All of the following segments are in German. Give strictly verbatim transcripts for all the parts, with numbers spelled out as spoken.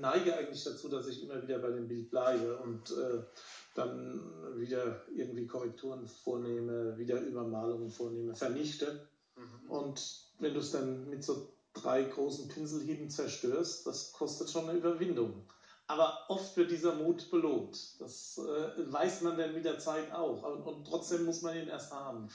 neige eigentlich dazu, dass ich immer wieder bei dem Bild bleibe und äh, dann wieder irgendwie Korrekturen vornehme, wieder Übermalungen vornehme, vernichte. Mhm. Und wenn du es dann mit so drei großen Pinselhieben zerstörst, das kostet schon eine Überwindung. Aber oft wird dieser Mut belohnt. Das äh, weiß man dann mit der Zeit auch. Und, und trotzdem muss man ihn erst haben.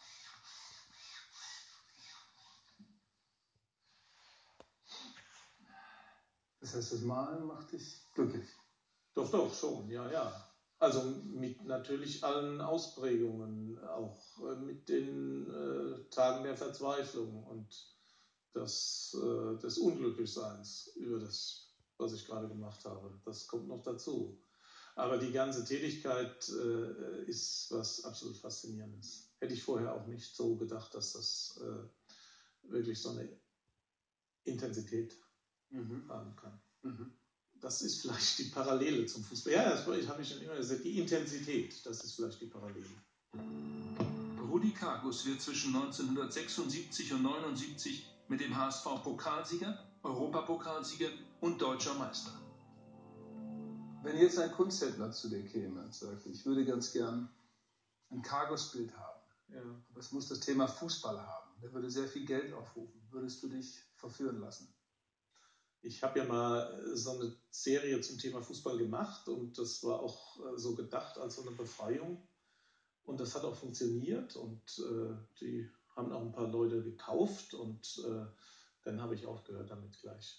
Das heißt, das Malen macht dich glücklich? Doch, doch, schon, ja, ja. Also mit natürlich allen Ausprägungen, auch äh, mit den äh, Tagen der Verzweiflung und des, äh, des Unglücklichseins über das, was ich gerade gemacht habe. Das kommt noch dazu. Aber die ganze Tätigkeit äh, ist was absolut Faszinierendes. Hätte ich vorher auch nicht so gedacht, dass das äh, wirklich so eine Intensität mhm. haben kann. Mhm. Das ist vielleicht die Parallele zum Fußball. Ja, das habe ich schon immer gesagt. Die Intensität, das ist vielleicht die Parallele. Rudi Kargus wird zwischen neunzehnhundertsechsundsiebzig und neunundsiebzig mit dem H S V Pokalsieger, Europapokalsieger und Deutscher Meister. Wenn jetzt ein Kunsthändler zu dir käme und sagt, ich würde ganz gern ein Kargus-Bild haben, ja. aber es muss das Thema Fußball haben, der würde sehr viel Geld aufrufen, würdest du dich verführen lassen? Ich habe ja mal so eine Serie zum Thema Fußball gemacht und das war auch so gedacht als so eine Befreiung. Und das hat auch funktioniert und äh, die haben auch ein paar Leute gekauft und äh, dann habe ich aufgehört damit gleich.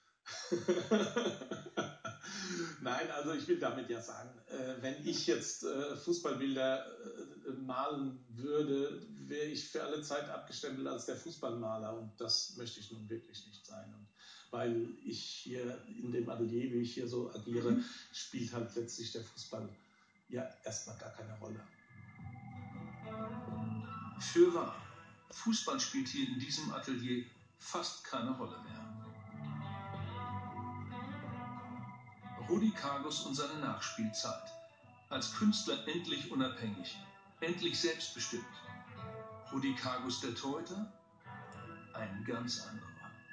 Nein, also ich will damit ja sagen, äh, wenn ich jetzt äh, Fußballbilder äh, malen würde, wäre ich für alle Zeit abgestempelt als der Fußballmaler und das möchte ich nun wirklich nicht sein. Und weil ich hier in dem Atelier, wie ich hier so agiere, spielt halt letztlich der Fußball ja erstmal gar keine Rolle. Fürwahr, Fußball spielt hier in diesem Atelier fast keine Rolle mehr. Rudi Kargus und seine Nachspielzeit. Als Künstler endlich unabhängig, endlich selbstbestimmt. Rudi Kargus der Torhüter? Ein ganz anderer.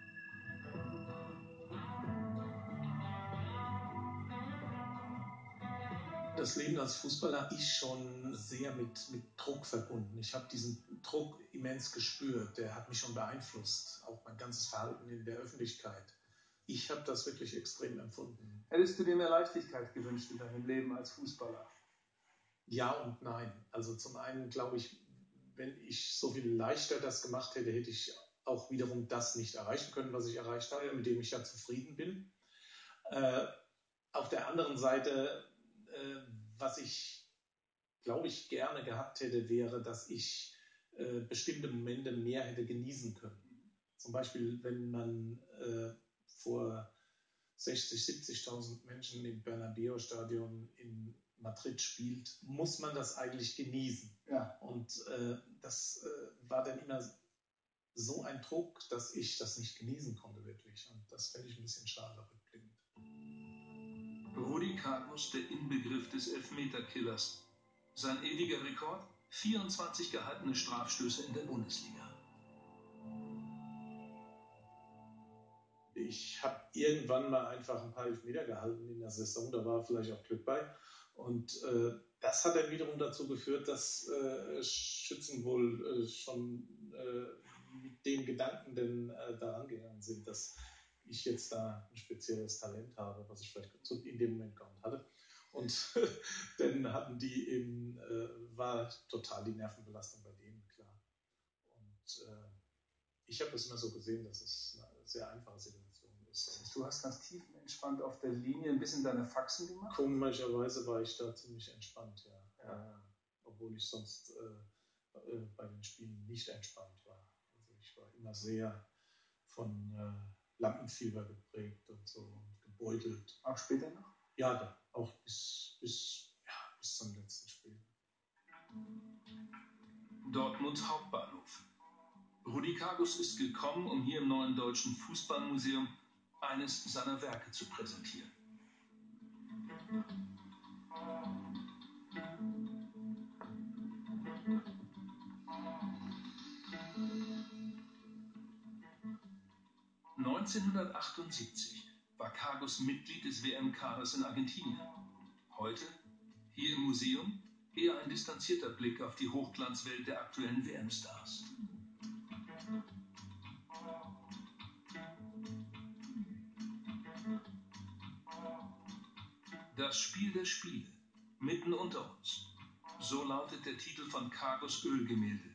Das Leben als Fußballer ist schon sehr mit, mit Druck verbunden. Ich habe diesen Druck immens gespürt. Der hat mich schon beeinflusst. Auch mein ganzes Verhalten in der Öffentlichkeit. Ich habe das wirklich extrem empfunden. Hättest du dir mehr Leichtigkeit gewünscht in deinem Leben als Fußballer? Ja und nein. Also zum einen glaube ich, wenn ich so viel leichter das gemacht hätte, hätte ich auch wiederum das nicht erreichen können, was ich erreicht habe, mit dem ich ja zufrieden bin. Äh, auf der anderen Seite, äh, was ich, glaube ich, gerne gehabt hätte, wäre, dass ich äh, bestimmte Momente mehr hätte genießen können. Zum Beispiel, wenn man äh, vor sechzig, siebzigtausend Menschen im Bernabéu-Stadion in Madrid spielt, muss man das eigentlich genießen. Ja. Und äh, das äh, war dann immer so ein Druck, dass ich das nicht genießen konnte wirklich. Und das fände ich ein bisschen schade rückblickend. Rudi Kargus, der Inbegriff des Elfmeterkillers. Sein ewiger Rekord? vierundzwanzig gehaltene Strafstöße in der Bundesliga. Ich habe irgendwann mal einfach ein paar Elfmeter gehalten in der Saison, da war vielleicht auch Glück bei. Und äh, das hat dann wiederum dazu geführt, dass äh, Schützen wohl äh, schon äh, mit dem Gedanken denn äh, daran gegangen sind, dass ich jetzt da ein spezielles Talent habe, was ich vielleicht in dem Moment gar nicht hatte. Und dann hatten die eben, äh, war total die Nervenbelastung bei denen, klar. Und äh, ich habe das immer so gesehen, dass es eine sehr einfache Situation ist. Du hast ganz tiefenentspannt auf der Linie ein bisschen deine Faxen gemacht? Komischerweise war ich da ziemlich entspannt, ja. ja. Äh, obwohl ich sonst äh, äh, bei den Spielen nicht entspannt war. Also ich war immer sehr von äh, Lampenfieber geprägt und so und gebeutelt. Auch später noch? Ja, da, auch bis, bis, ja, bis zum letzten Spiel. Dortmunds Hauptbahnhof. Rudi Kargus ist gekommen, um hier im Neuen Deutschen Fußballmuseum eines seiner Werke zu präsentieren. neunzehnhundertachtundsiebzig. war Kagos Mitglied des W M-Kaders in Argentinien. Heute, hier im Museum, eher ein distanzierter Blick auf die Hochglanzwelt der aktuellen W M-Stars. Das Spiel der Spiele, mitten unter uns. So lautet der Titel von Kagos Ölgemälde.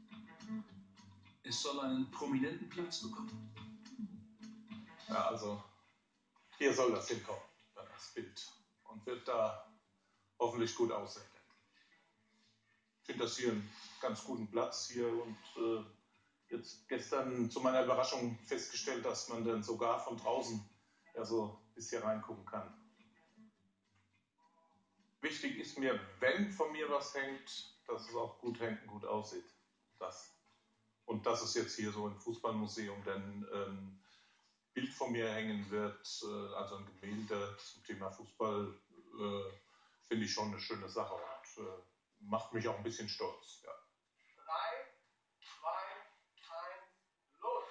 Es soll einen prominenten Platz bekommen. Ja, also hier soll das hinkommen, das Bild. Und wird da hoffentlich gut aussehen. Ich finde das hier einen ganz guten Platz hier und äh, jetzt gestern zu meiner Überraschung festgestellt, dass man dann sogar von draußen ja so bis hier reingucken kann. Wichtig ist mir, wenn von mir was hängt, dass es auch gut hängt und gut aussieht. Das. Und dass es jetzt hier so im Fußballmuseum dann ein Bild von mir hängen wird, also ein Gemälde zum Thema Fußball, äh, finde ich schon eine schöne Sache und äh, macht mich auch ein bisschen stolz. Ja. drei, zwei, eins, los!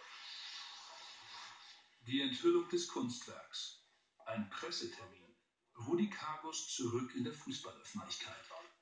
Die Enthüllung des Kunstwerks. Ein Pressetermin. Rudi Kagos zurück in der Fußballöffentlichkeit.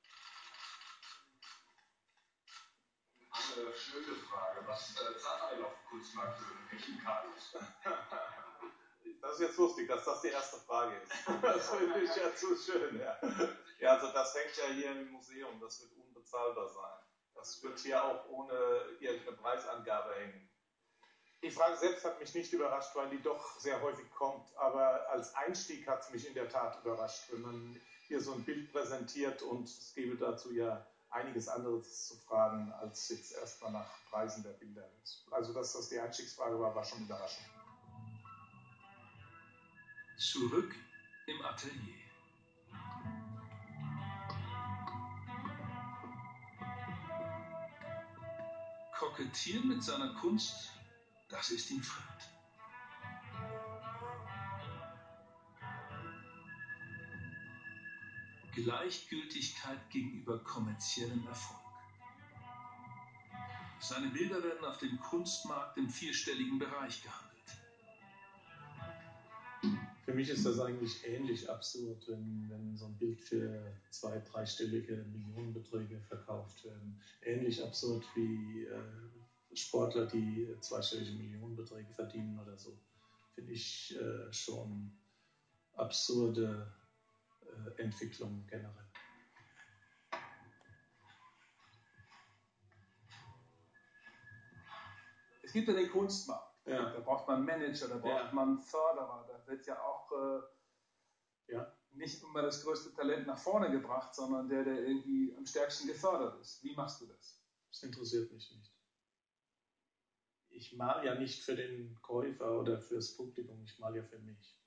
Eine schöne Frage. Was äh, zahlt man denn auf dem Kunstmarkt für einen echten Kagos? Das ist jetzt lustig, dass das die erste Frage ist. Das finde ich ja zu schön. Ja. Ja, also das hängt ja hier im Museum. Das wird unbezahlbar sein. Das wird hier auch ohne irgendeine Preisangabe hängen. Die Frage selbst hat mich nicht überrascht, weil die doch sehr häufig kommt. Aber als Einstieg hat es mich in der Tat überrascht, wenn man hier so ein Bild präsentiert und es gäbe dazu ja einiges anderes zu fragen, als jetzt erstmal nach Preisen der Bilder. Also, dass das die Einstiegsfrage war, war schon überraschend. Zurück im Atelier. Kokettieren mit seiner Kunst, das ist ihm fremd. Gleichgültigkeit gegenüber kommerziellem Erfolg. Seine Bilder werden auf dem Kunstmarkt im vierstelligen Bereich gehandelt. Für mich ist das eigentlich ähnlich absurd, wenn, wenn so ein Bild für zwei-, dreistellige Millionenbeträge verkauft werden. Ähnlich absurd wie äh, Sportler, die zweistellige Millionenbeträge verdienen oder so. Finde ich äh, schon absurde äh, Entwicklungen generell. Es gibt ja den Kunstmarkt. Ja. Da braucht man Manager, da braucht ja. man Förderer, da wird ja auch äh, ja. nicht immer das größte Talent nach vorne gebracht, sondern der, der irgendwie am stärksten gefördert ist. Wie machst du das? Das interessiert mich nicht. Ich male ja nicht für den Käufer oder fürs Publikum, ich male ja für mich.